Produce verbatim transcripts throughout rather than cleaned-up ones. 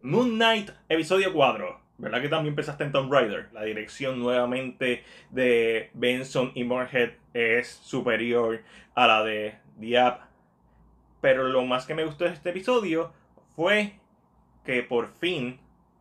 Moon Knight, episodio cuatro. ¿Verdad que también empezaste en Tomb Raider? La dirección nuevamente de Benson y Moorhead es superior a la de Diab. Pero lo más que me gustó de este episodio fue que por fin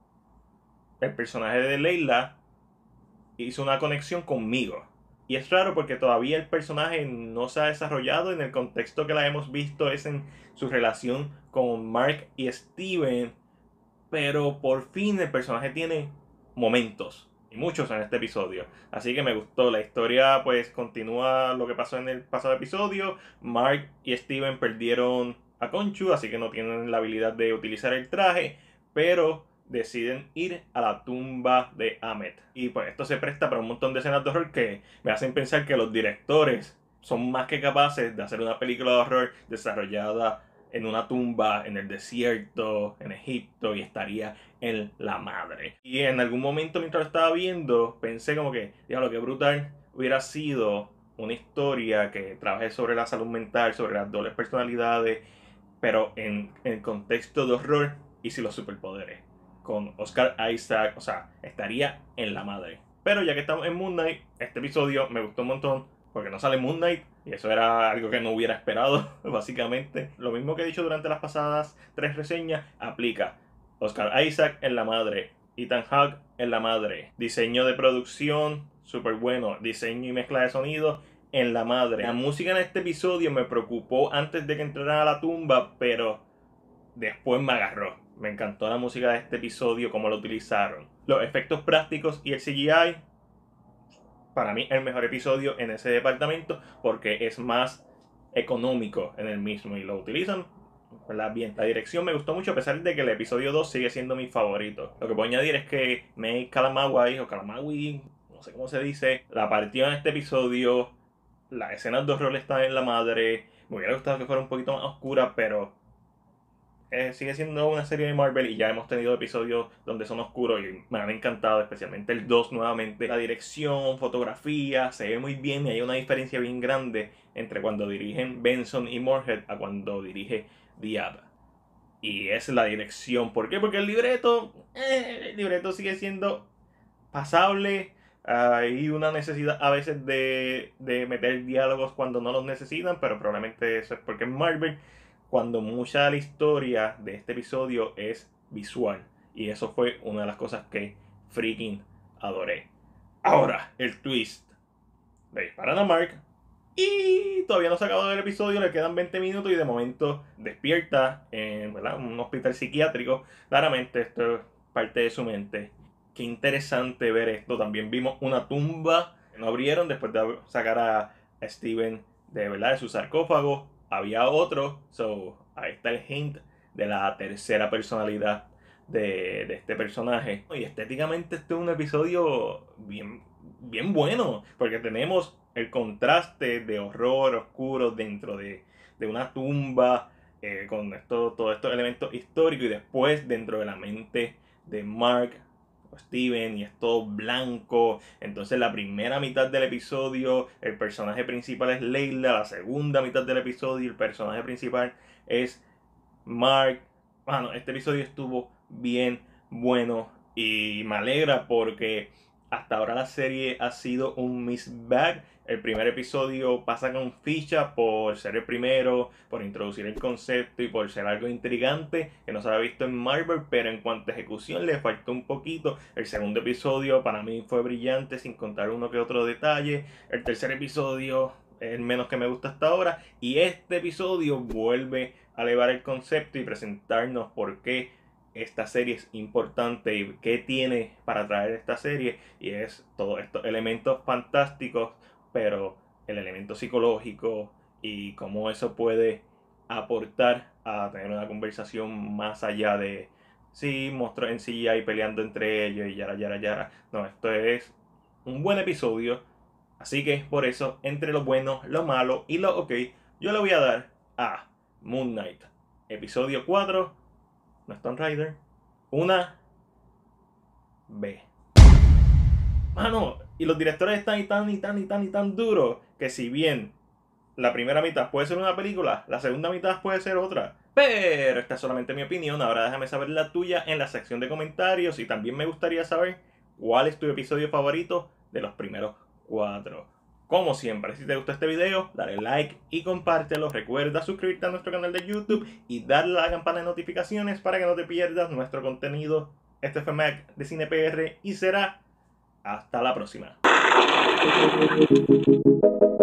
el personaje de Layla hizo una conexión conmigo. Y es raro porque todavía el personaje no se ha desarrollado. En el contexto que la hemos visto es en su relación con Mark y Steven. Pero por fin el personaje tiene momentos. Y muchos en este episodio. Así que me gustó. La historia pues continúa lo que pasó en el pasado episodio. Mark y Steven perdieron a Khonshu, así que no tienen la habilidad de utilizar el traje. Pero deciden ir a la tumba de Ammit. Y pues esto se presta para un montón de escenas de horror que me hacen pensar que los directores son más que capaces de hacer una película de horror desarrollada en una tumba en el desierto, en Egipto, y estaría en la madre. Y en algún momento mientras lo estaba viendo, pensé como que, diablo, qué brutal hubiera sido una historia que trabaje sobre la salud mental, sobre las dobles personalidades, pero en el contexto de horror y sin los superpoderes. Con Oscar Isaac, o sea, estaría en la madre. Pero ya que estamos en Moon Knight, este episodio me gustó un montón porque no sale Moon Knight, y eso era algo que no hubiera esperado, básicamente. Lo mismo que he dicho durante las pasadas tres reseñas, aplica. Oscar Isaac en la madre, Ethan Hawke en la madre, diseño de producción, súper bueno, diseño y mezcla de sonido en la madre. La música en este episodio me preocupó antes de que entrara a la tumba, pero después me agarró. Me encantó la música de este episodio, cómo lo utilizaron. Los efectos prácticos y el C G I, para mí el mejor episodio en ese departamento porque es más económico en el mismo y lo utilizan, ¿verdad? Bien. La dirección me gustó mucho a pesar de que el episodio dos sigue siendo mi favorito. Lo que puedo añadir es que May Calamawai o Calamawi, no sé cómo se dice, la partió en este episodio. Las escenas de horror están en la madre. Me hubiera gustado que fuera un poquito más oscura, pero Eh, sigue siendo una serie de Marvel y ya hemos tenido episodios donde son oscuros y me han encantado, especialmente el dos nuevamente. La dirección, fotografía, se ve muy bien y hay una diferencia bien grande entre cuando dirigen Benson y Moorhead a cuando dirige Diab. Y es la dirección. ¿Por qué? Porque el libreto, eh, el libreto sigue siendo pasable. Hay una necesidad a veces de, de meter diálogos cuando no los necesitan, pero probablemente eso es porque es Marvel. Cuando mucha de la historia de este episodio es visual. Y eso fue una de las cosas que freaking adoré. Ahora, el twist. Le disparan a Mark y todavía no se ha acabado el episodio, le quedan veinte minutos y de momento despierta en, ¿verdad?, un hospital psiquiátrico. Claramente esto es parte de su mente. Qué interesante ver esto. También vimos una tumba que no abrieron después de sacar a Steven de, ¿verdad?, de su sarcófago. Había otro, so ahí está el hint de la tercera personalidad de, de este personaje. Y estéticamente este es un episodio bien, bien bueno, porque tenemos el contraste de horror oscuro dentro de, de una tumba, eh, con esto, todos estos elementos históricos, y después dentro de la mente de Mark Steven, y es todo blanco. Entonces la primera mitad del episodio el personaje principal es Layla, la segunda mitad del episodio el personaje principal es Mark. Bueno, este episodio estuvo bien bueno y me alegra porque hasta ahora la serie ha sido un mixed bag. El primer episodio pasa con ficha por ser el primero, por introducir el concepto y por ser algo intrigante que no se había visto en Marvel, pero en cuanto a ejecución le faltó un poquito. El segundo episodio para mí fue brillante, sin contar uno que otro detalle. El tercer episodio es el menos que me gusta hasta ahora, y este episodio vuelve a elevar el concepto y presentarnos por qué esta serie es importante y qué tiene para traer esta serie, y es todos estos elementos fantásticos, pero el elemento psicológico y cómo eso puede aportar a tener una conversación más allá de sí, monstruos en C G I peleando entre ellos y yara yara yara. No, esto es un buen episodio, así que por eso, entre lo bueno, lo malo y lo ok, yo le voy a dar a Moon Knight episodio cuatro, no es Tomb Raider, una B. Mano, y los directores están y tan y tan y tan y tan duros que si bien la primera mitad puede ser una película, la segunda mitad puede ser otra. Pero esta es solamente mi opinión, ahora déjame saber la tuya en la sección de comentarios y también me gustaría saber cuál es tu episodio favorito de los primeros cuatro. Como siempre, si te gustó este video, dale like y compártelo. Recuerda suscribirte a nuestro canal de YouTube y darle a la campana de notificaciones para que no te pierdas nuestro contenido. Este fue Mac de Cine P R y será hasta la próxima.